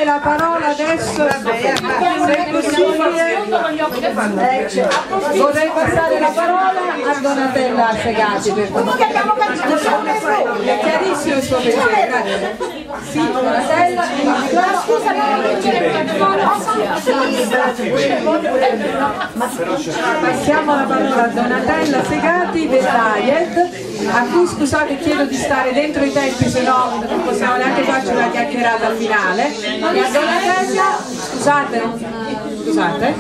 passare la parola adesso, se possibile, vorrei passare la parola a Donatella Segati, per favore. È chiarissimo il suo pensiero, grazie. Sì, Donatella, passiamo la parola a Donatella Segati dell'AIED, a cui, scusate, chiedo di stare dentro i tempi, se no non possiamo neanche farci una chiacchierata al finale. E a Donatella, scusate,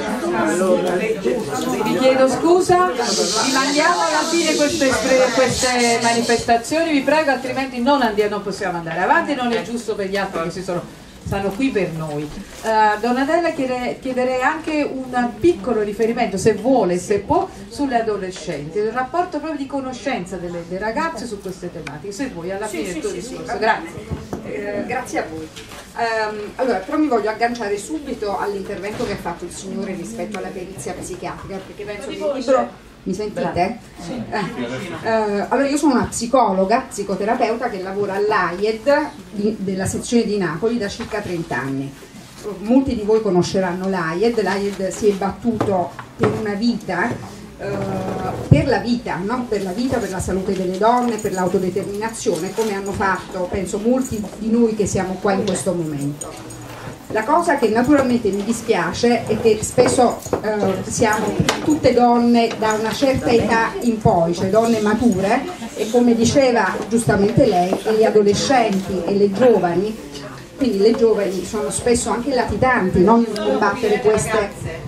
vi chiedo scusa, rimandiamo alla fine queste manifestazioni, vi prego, altrimenti non possiamo andare avanti, non è giusto per gli altri che stanno qui per noi. Donatella, chiederei anche un piccolo riferimento, se vuole, se può, sulle adolescenti, il rapporto proprio di conoscenza delle ragazze su queste tematiche, se vuoi, alla fine del tuo discorso. Grazie. Grazie a voi. Allora, però mi voglio agganciare subito all'intervento che ha fatto il signore rispetto alla perizia psichiatrica, perché penso che il libro... Mi sentite? Sì. Allora, io sono una psicologa, psicoterapeuta che lavora all'AIED della sezione di Napoli da circa 30 anni. Molti di voi conosceranno l'AIED. L'AIED si è battuto per una vita, per la vita, no? Per la vita, per la salute delle donne, per l'autodeterminazione, come hanno fatto, penso, molti di noi che siamo qua in questo momento. La cosa che naturalmente mi dispiace è che spesso siamo tutte donne da una certa età in poi, cioè donne mature, e come diceva giustamente lei, gli adolescenti e le giovani, quindi le giovani sono spesso anche latitanti, no? Nel combattere queste...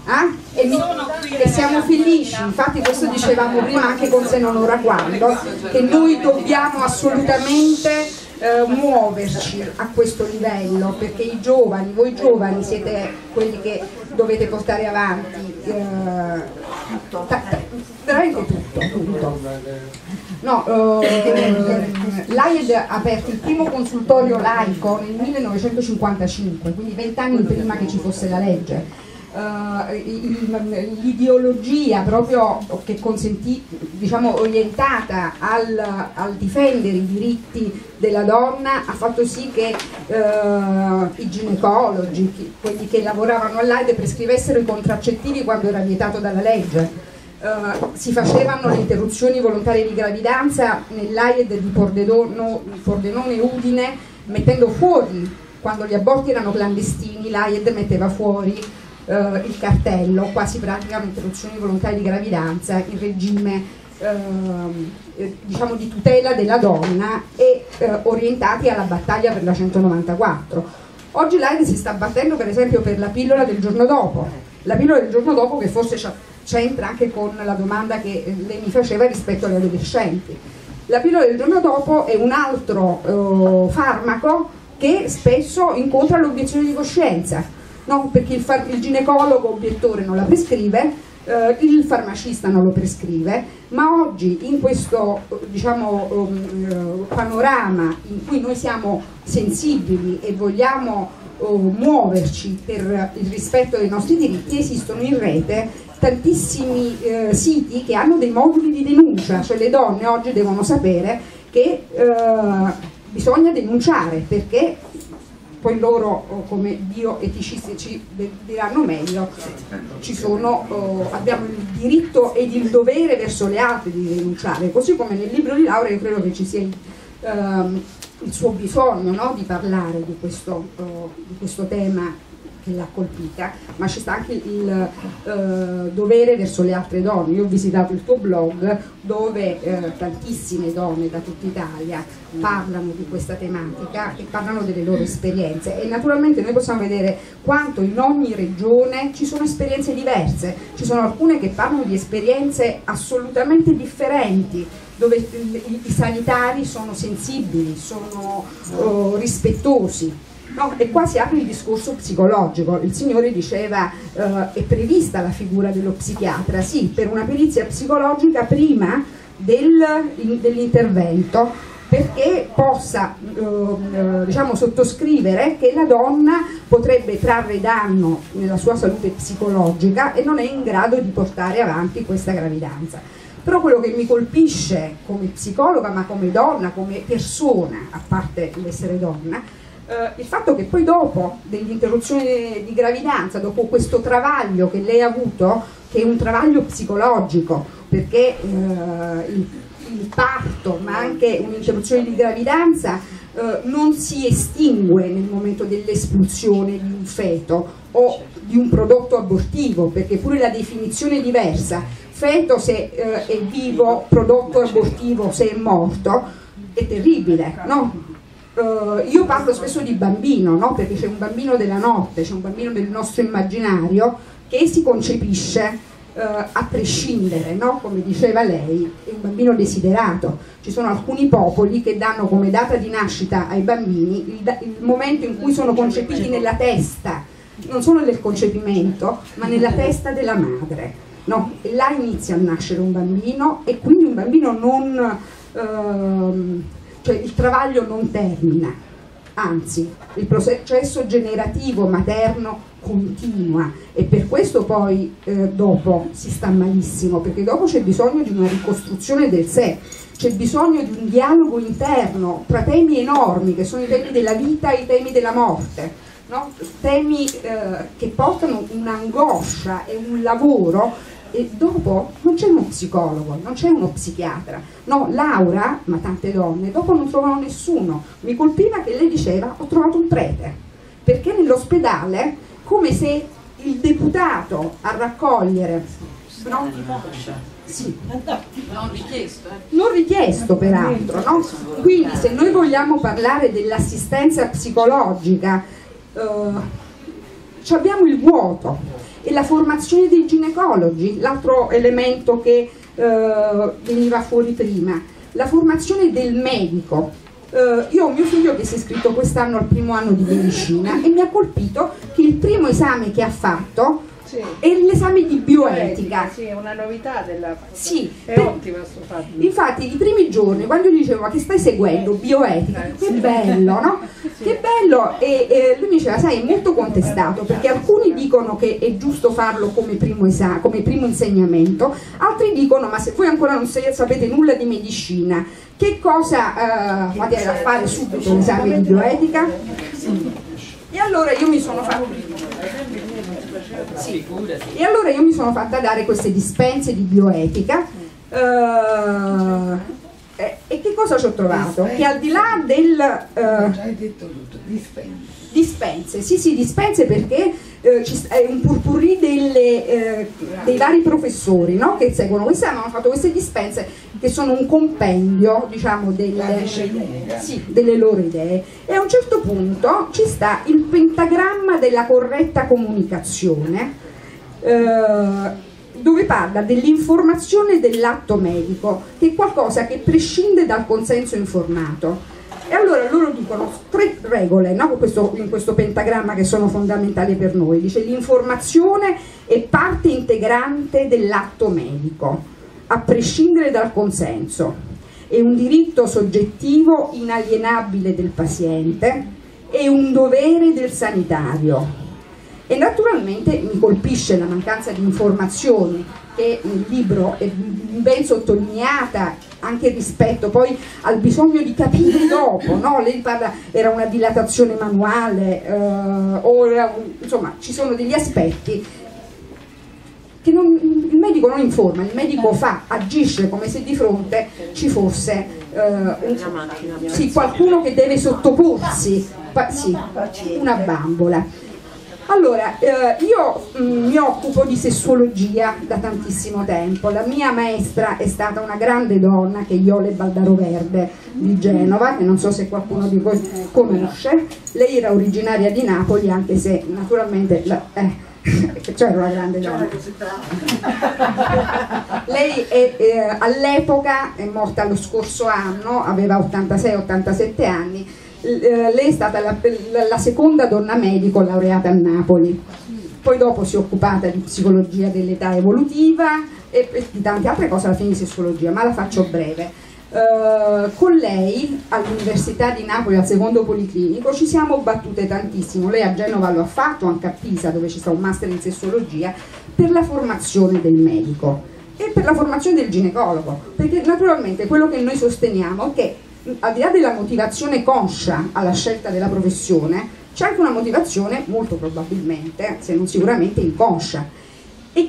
E siamo felici, infatti questo dicevamo prima anche con Se non ora quando, che noi dobbiamo assolutamente muoverci a questo livello, perché i giovani, voi giovani siete quelli che dovete portare avanti veramente tutto. No, l'AIED ha aperto il primo consultorio laico nel 1955, quindi 20 anni prima che ci fosse la legge. L'ideologia proprio che consentì, diciamo, orientata al difendere i diritti della donna ha fatto sì che i ginecologi, quelli che lavoravano all'AIED, prescrivessero i contraccettivi quando era vietato dalla legge. Si facevano le interruzioni volontarie di gravidanza nell'AIED di Pordenone e Udine, mettendo fuori, quando gli aborti erano clandestini, l'AIED metteva fuori il cartello: qua si praticano interruzioni volontarie di gravidanza in regime diciamo di tutela della donna e orientati alla battaglia per la 194. Oggi l'AIED si sta battendo per esempio per la pillola del giorno dopo, che forse c'entra anche con la domanda che lei mi faceva rispetto alle adolescenti. La pillola del giorno dopo è un altro farmaco che spesso incontra l'obiezione di coscienza. No, perché il ginecologo obiettore non la prescrive, il farmacista non lo prescrive, ma oggi in questo diciamo, panorama in cui noi siamo sensibili e vogliamo muoverci per il rispetto dei nostri diritti, esistono in rete tantissimi siti che hanno dei moduli di denuncia, cioè le donne oggi devono sapere che bisogna denunciare, perché poi loro, come bioeticisti ci diranno meglio, abbiamo il diritto ed il dovere verso le altre di denunciare, così come nel libro di Laura io credo che ci sia il suo bisogno, no, di parlare di questo tema che l'ha colpita, ma ci sta anche il dovere verso le altre donne. Io ho visitato il tuo blog dove tantissime donne da tutta Italia parlano di questa tematica e parlano delle loro esperienze, e naturalmente noi possiamo vedere quanto in ogni regione ci sono esperienze diverse. Ci sono alcune che parlano di esperienze assolutamente differenti, dove i sanitari sono sensibili, sono rispettosi. No, e qua si apre il discorso psicologico. Il signore diceva è prevista la figura dello psichiatra, sì, per una perizia psicologica prima dell'intervento, perché possa diciamo, sottoscrivere che la donna potrebbe trarre danno nella sua salute psicologica e non è in grado di portare avanti questa gravidanza. Però quello che mi colpisce come psicologa, ma come donna, come persona, a parte l'essere donna, il fatto che poi dopo dell'interruzione di gravidanza, dopo questo travaglio che lei ha avuto, che è un travaglio psicologico, perché il parto ma anche un'interruzione di gravidanza non si estingue nel momento dell'espulsione di un feto o di un prodotto abortivo, perché pure la definizione è diversa. Feto se è vivo, prodotto abortivo se è morto, è terribile, no? Io parlo spesso di bambino, no? Perché c'è un bambino della notte, c'è un bambino del nostro immaginario che si concepisce a prescindere, no? Come diceva lei, è un bambino desiderato. Ci sono alcuni popoli che danno come data di nascita ai bambini il momento in cui sono concepiti nella testa, non solo nel concepimento, ma nella testa della madre, no? E là inizia a nascere un bambino, e quindi un bambino non... cioè il travaglio non termina, anzi il processo generativo materno continua, e per questo poi dopo si sta malissimo, perché dopo c'è bisogno di una ricostruzione del sé, c'è bisogno di un dialogo interno tra temi enormi che sono i temi della vita e i temi della morte, no? Temi che portano un'angoscia e un lavoro. E dopo non c'è uno psicologo, non c'è uno psichiatra, no? Laura, ma tante donne, dopo non trovano nessuno. Mi colpiva che lei diceva: ho trovato un prete, perché nell'ospedale, come se il deputato a raccogliere, no? Sì. Non richiesto peraltro, no? Quindi se noi vogliamo parlare dell'assistenza psicologica, abbiamo il vuoto. E la formazione dei ginecologi, l'altro elemento che veniva fuori prima, la formazione del medico. Io ho mio figlio che si è iscritto quest'anno al primo anno di medicina e mi ha colpito che il primo esame che ha fatto è l'esame di bioetica. Sì, è una novità della... Sì, è ottima questo fatto. Infatti i primi giorni, quando gli dicevo: ma che stai seguendo? Bioetica, che bello, no? Che bello, e lui mi diceva: sai, è molto contestato, perché alcuni dicono che è giusto farlo come primo insegnamento, altri dicono: ma se voi ancora non sapete nulla di medicina, che cosa fate a fare subito l'esame di bioetica? E allora io mi sono fatta dare queste dispense di bioetica, e che cosa ci ho trovato? Che al di là del... hai detto tutto, dispense, sì, dispense, perché è un purpurri dei vari professori, no? Che seguono queste, hanno fatto queste dispense che sono un compendio, diciamo, delle loro idee, e a un certo punto ci sta il pentagramma della corretta comunicazione, dove parla dell'informazione dell'atto medico, che è qualcosa che prescinde dal consenso informato. E allora loro dicono 3 regole, no? In questo pentagramma, che sono fondamentali per noi. Dice: l'informazione è parte integrante dell'atto medico, a prescindere dal consenso, è un diritto soggettivo inalienabile del paziente, è un dovere del sanitario. E naturalmente mi colpisce la mancanza di informazioni, che nel libro è ben sottolineata, anche rispetto poi al bisogno di capire dopo, no? Lei parla, era una dilatazione manuale, insomma ci sono degli aspetti che il medico non informa, il medico agisce come se di fronte ci fosse qualcuno che deve sottoporsi, una bambola. Allora, io mi occupo di sessuologia da tantissimo tempo. La mia maestra è stata una grande donna, che è Iole Baldaroverde di Genova, che non so se qualcuno di voi conosce. Lei era originaria di Napoli, anche se naturalmente c'era una grande donna. Lei all'epoca è morta lo scorso anno, aveva 86-87 anni. Lei è stata la seconda donna medico laureata a Napoli, poi dopo si è occupata di psicologia dell'età evolutiva e di tante altre cose, alla fine di sessuologia, ma la faccio breve. Con lei all'Università di Napoli, al secondo policlinico, ci siamo battute tantissimo. Lei a Genova lo ha fatto, anche a Pisa, dove ci sta un master in sessuologia, per la formazione del medico e per la formazione del ginecologo, perché naturalmente quello che noi sosteniamo è che al di là della motivazione conscia alla scelta della professione, c'è anche una motivazione molto probabilmente, se non sicuramente inconscia. E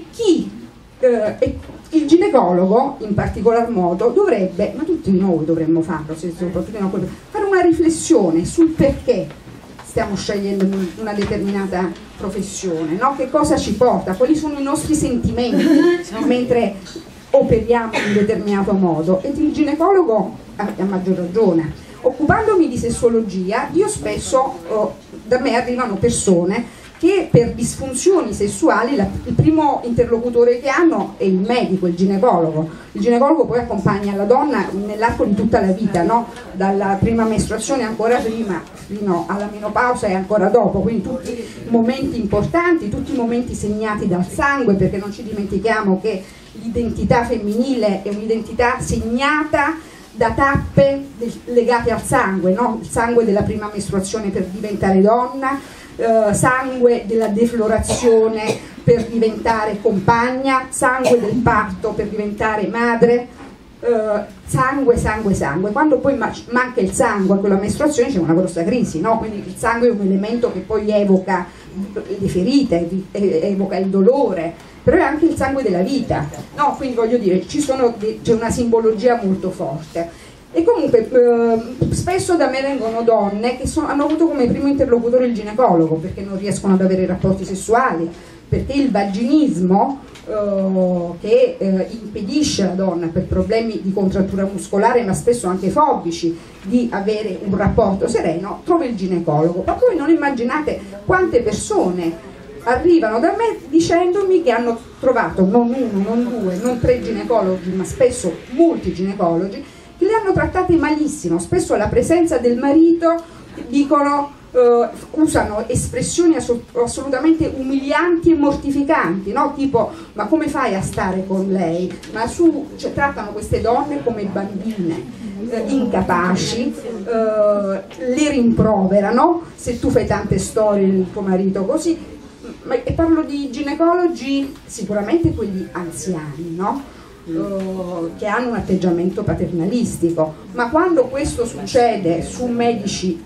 il ginecologo in particolar modo dovrebbe, ma tutti noi dovremmo farlo, soprattutto fare una riflessione sul perché stiamo scegliendo una determinata professione, no? Che cosa ci porta, quali sono i nostri sentimenti mentre operiamo in un determinato modo. E il ginecologo ha maggior ragione. Occupandomi di sessuologia, io spesso, da me arrivano persone che per disfunzioni sessuali il primo interlocutore che hanno è il medico, il ginecologo. Il ginecologo poi accompagna la donna nell'arco di tutta la vita, no? Dalla prima mestruazione ancora prima fino alla menopausa e ancora dopo, quindi tutti i momenti importanti, tutti i momenti segnati dal sangue, perché non ci dimentichiamo che l'identità femminile è un'identità segnata da tappe legate al sangue, no? Il sangue della prima mestruazione per diventare donna, sangue della deflorazione per diventare compagna, sangue del parto per diventare madre, sangue. Quando poi manca il sangue a quella mestruazione c'è una grossa crisi, no? Quindi il sangue è un elemento che poi evoca le ferite, evoca il dolore, però è anche il sangue della vita, no? Quindi voglio dire, c'è una simbologia molto forte. E comunque spesso da me vengono donne che hanno avuto come primo interlocutore il ginecologo perché non riescono ad avere rapporti sessuali, perché il vaginismo che impedisce alla donna per problemi di contrattura muscolare, ma spesso anche fobici, di avere un rapporto sereno, trova il ginecologo. Ma voi non immaginate quante persone arrivano da me dicendomi che hanno trovato non uno, non due, non tre ginecologi, ma spesso molti ginecologi che le hanno trattate malissimo. Spesso alla presenza del marito dicono, usano espressioni assolutamente umilianti e mortificanti, no? Tipo, ma come fai a stare con lei? Ma cioè, trattano queste donne come bambine, incapaci, le rimproverano, se tu fai tante storie del tuo marito così. E parlo di ginecologi sicuramente quelli anziani, no? Che hanno un atteggiamento paternalistico, ma quando questo succede con medici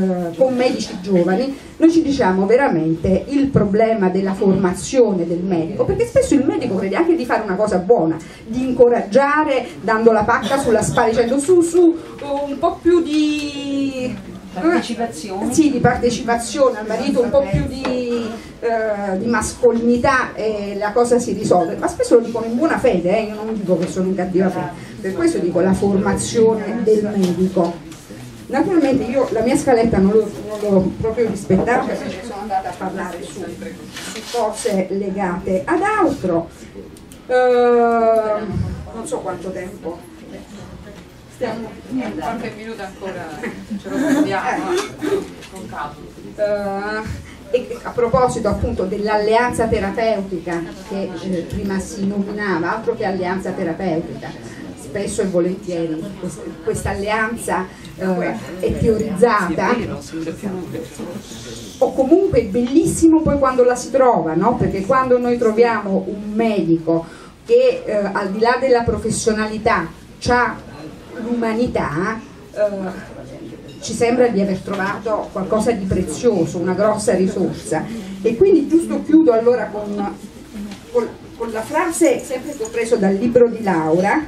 giovani, noi ci diciamo veramente il problema della formazione del medico, perché spesso il medico crede anche di fare una cosa buona, di incoraggiare dando la pacca sulla spalla dicendo su un po' più di partecipazione, sì, di partecipazione al marito, un po' più di mascolinità e la cosa si risolve, ma spesso lo dicono in buona fede, io non dico che sono in cattiva fede, per questo dico la formazione del medico. Naturalmente io la mia scaletta non l'ho proprio rispettata perché sono andata a parlare su cose legate ad altro, non so quanto tempo stiamo, qualche minuto ancora ce lo prendiamo con calma. E a proposito appunto dell'alleanza terapeutica che prima si nominava, altro che alleanza terapeutica, spesso e volentieri questa alleanza è teorizzata, o comunque è bellissimo poi quando la si trova, no? Perché quando noi troviamo un medico che al di là della professionalità ha l'umanità, ci sembra di aver trovato qualcosa di prezioso, una grossa risorsa. E quindi giusto chiudo allora con la frase sempre che ho preso dal libro di Laura,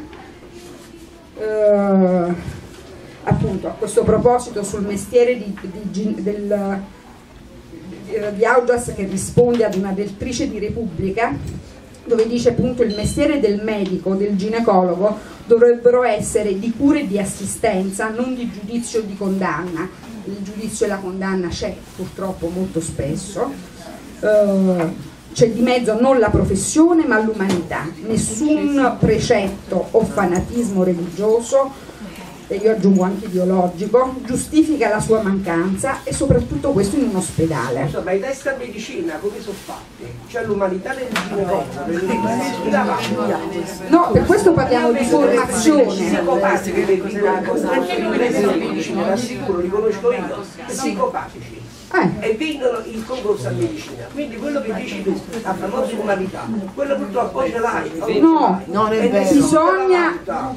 appunto a questo proposito sul mestiere di Augias, che risponde ad una lettrice di Repubblica, dove dice appunto il mestiere del medico, del ginecologo dovrebbero essere di cura e di assistenza, non di giudizio o di condanna. Il giudizio e la condanna c'è purtroppo molto spesso, c'è di mezzo non la professione ma l'umanità, nessun precetto o fanatismo religioso, e io aggiungo anche ideologico, giustifica la sua mancanza, e soprattutto questo in un ospedale. Ma i test a medicina come sono fatti? C'è l'umanità del ginecologo, no, per questo parliamo di formazione. Psicopatici, perché noi le medicine, l'assicuro, li conosco io, psicopatici. e vincono il concorso a medicina. Quindi quello che dici tu, la famosa umanità, quello purtroppo ce l'hai. No, non è vero. bisogna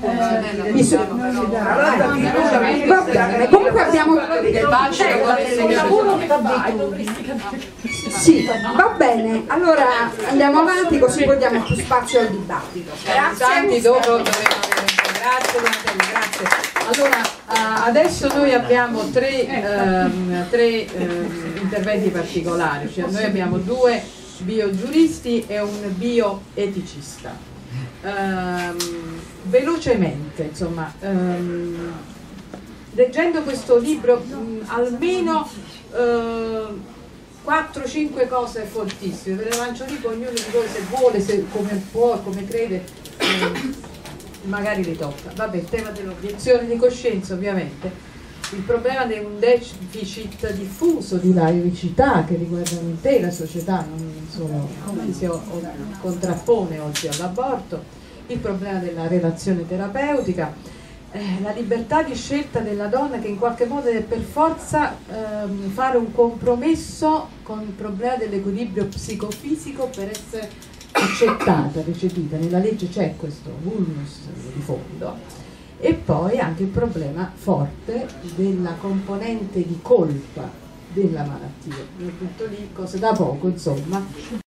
va bene, comunque abbiamo sì, va bene, allora andiamo avanti così poi diamo più spazio al dibattito. Grazie. Grazie Donatella, grazie. Allora, adesso noi abbiamo tre interventi particolari, cioè noi abbiamo 2 biogiuristi e un bioeticista. Velocemente, insomma, leggendo questo libro almeno 4-5 cose fortissime, ve le lancio lì, ognuno di voi se vuole, come può, come crede, magari le tocca. Vabbè, il tema dell'obiezione di coscienza, ovviamente, il problema di un deficit diffuso di laicità che riguarda un'intera società, non solo si contrappone oggi all'aborto, il problema della relazione terapeutica, la libertà di scelta della donna che in qualche modo deve per forza fare un compromesso con il problema dell'equilibrio psicofisico per essere accettata, recepita. Nella legge c'è questo vulnus di fondo. E poi anche il problema forte della componente di colpa della malattia. Io ho detto lì cose da poco, insomma,